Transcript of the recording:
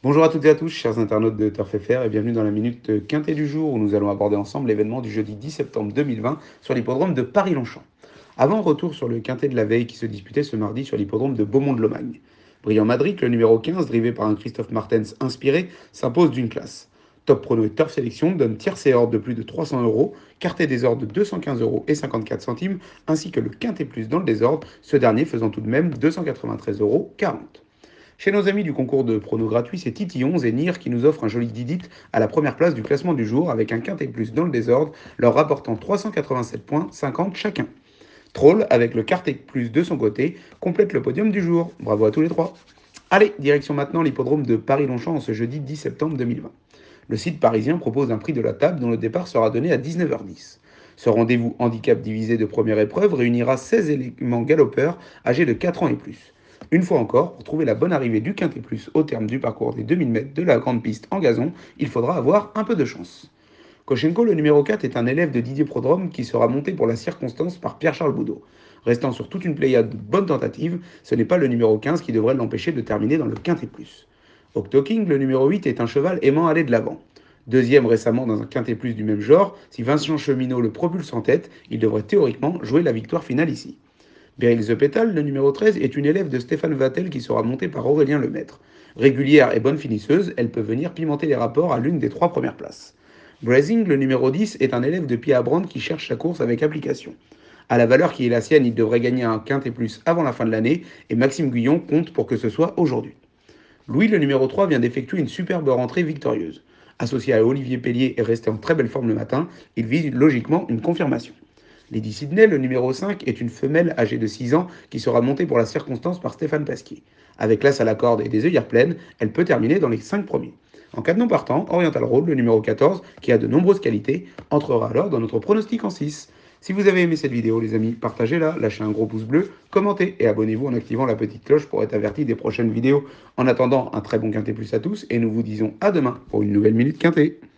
Bonjour à toutes et à tous, chers internautes de Turf FR, et bienvenue dans la minute quintée du jour où nous allons aborder ensemble l'événement du jeudi 10 septembre 2020 sur l'hippodrome de Paris-Longchamp. Avant, retour sur le quintet de la veille qui se disputait ce mardi sur l'hippodrome de Beaumont-de-Lomagne. Brillant Madrid, le numéro 15, drivé par un Christophe Martens inspiré, s'impose d'une classe. Top Prono et Turf Sélection donnent tierce et ordre de plus de 300 euros, quartet des ordres de 215 euros et 54 centimes, ainsi que le quintet plus dans le désordre, ce dernier faisant tout de même 293,40 euros. Chez nos amis du concours de pronos gratuit, c'est Titillon et Nir qui nous offrent un joli didit à la première place du classement du jour avec un quintet plus dans le désordre, leur rapportant 387 points 50 chacun. Troll, avec le quartet plus de son côté, complète le podium du jour. Bravo à tous les trois. Allez, direction maintenant l'hippodrome de Paris-Longchamp en ce jeudi 10 septembre 2020. Le site parisien propose un prix de la table dont le départ sera donné à 19h10. Ce rendez-vous handicap divisé de première épreuve réunira 16 éléments galopeurs âgés de 4 ans et plus. Une fois encore, pour trouver la bonne arrivée du Quintet Plus au terme du parcours des 2000 mètres de la grande piste en gazon, il faudra avoir un peu de chance. Koshenko, le numéro 4, est un élève de Didier Prodrome qui sera monté pour la circonstance par Pierre-Charles Boudot. Restant sur toute une pléiade de bonnes tentatives, ce n'est pas le numéro 15 qui devrait l'empêcher de terminer dans le Quintet Plus. Octo King, le numéro 8, est un cheval aimant aller de l'avant. Deuxième récemment dans un Quintet Plus du même genre, si Vincent Cheminot le propulse en tête, il devrait théoriquement jouer la victoire finale ici. Beryl The Petal, le numéro 13, est une élève de Stéphane Vattel qui sera montée par Aurélien Lemaître. Régulière et bonne finisseuse, elle peut venir pimenter les rapports à l'une des 3 premières places. Brazing, le numéro 10, est un élève de Pia Brand qui cherche sa course avec application. À la valeur qui est la sienne, il devrait gagner un quintet plus avant la fin de l'année et Maxime Guyon compte pour que ce soit aujourd'hui. Louis, le numéro 3, vient d'effectuer une superbe rentrée victorieuse. Associé à Olivier Pellier et resté en très belle forme le matin, il vise logiquement une confirmation. Lady Sydney, le numéro 5, est une femelle âgée de 6 ans qui sera montée pour la circonstance par Stéphane Pasquier. Avec l'as à la corde et des œillères pleines, elle peut terminer dans les 5 premiers. En cas de non partant, Oriental Road, le numéro 14, qui a de nombreuses qualités, entrera alors dans notre pronostic en 6. Si vous avez aimé cette vidéo, les amis, partagez-la, lâchez un gros pouce bleu, commentez et abonnez-vous en activant la petite cloche pour être averti des prochaines vidéos. En attendant, un très bon quintet plus à tous et nous vous disons à demain pour une nouvelle Minute Quintet.